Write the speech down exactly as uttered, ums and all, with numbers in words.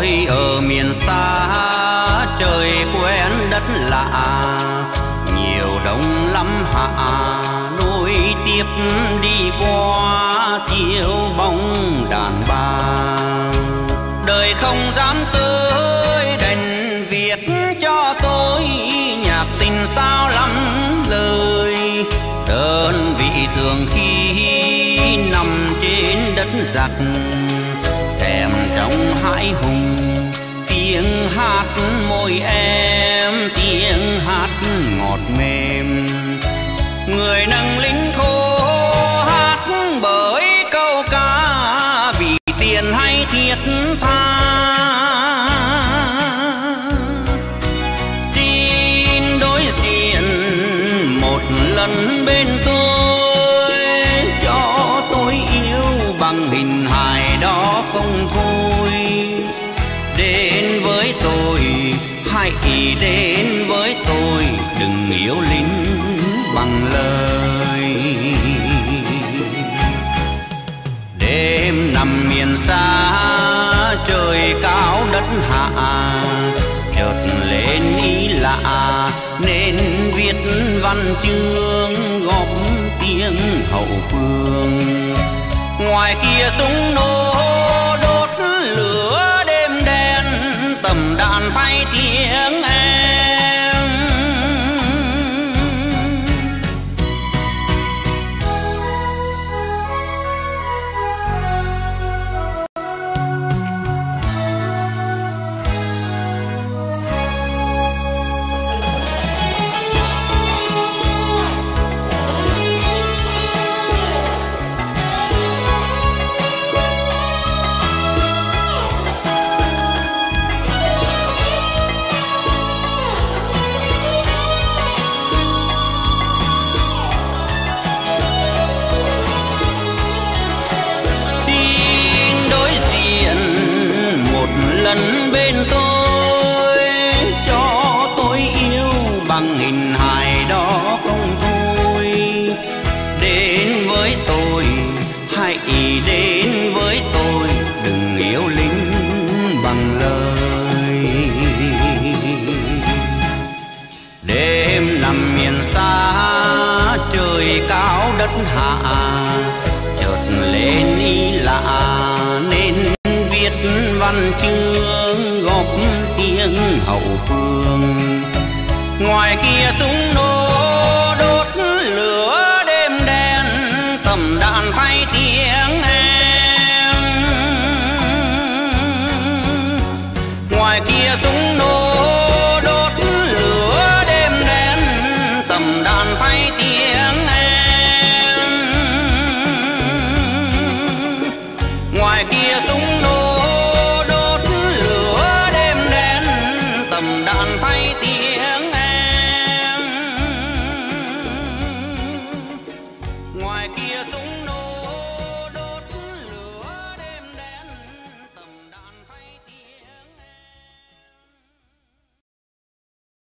tôi ở miền xa, trời quen đất lạ, nhiều đông lắm hạ nối tiếp đi qua chiếu bóng đàn bà. Đời không dám tới đành viết cho tôi nhạc tình sao lắm lời, đơn vị thường khi nằm trên đất giặc, thèm trong hãi hùng tiếng hát môi em, tiếng hát ngọt mềm. Người nâng lính khô hát bởi câu ca, vì tiền hay thiết tha. Xin đối diện một lần bên tôi, cho tôi yêu bằng hình hài đó không thôi. Đến với tôi, hãy đến với tôi, đừng yêu lính bằng lời. Đêm nằm miền xa, trời cao đất hạ, chợt lên ý lạ nên viết văn chương góp tiếng hậu phương. Ngoài kia súng nổ đốt lửa đêm đen, tầm đạn thay tiếng em. Lần bên tôi, cho tôi yêu bằng hình hài đó không thôi. Đến với tôi, hãy đến với tôi, đừng yêu lính bằng lời. Đêm nằm miền xa, trời cao đất hạ, chợt lên ý lạ nên viết văn chương góp tiếng hậu phương. Ngoài kia súng nổ đốt lửa đêm đen, tầm đạn thay tiếng em. Ngoài kia súng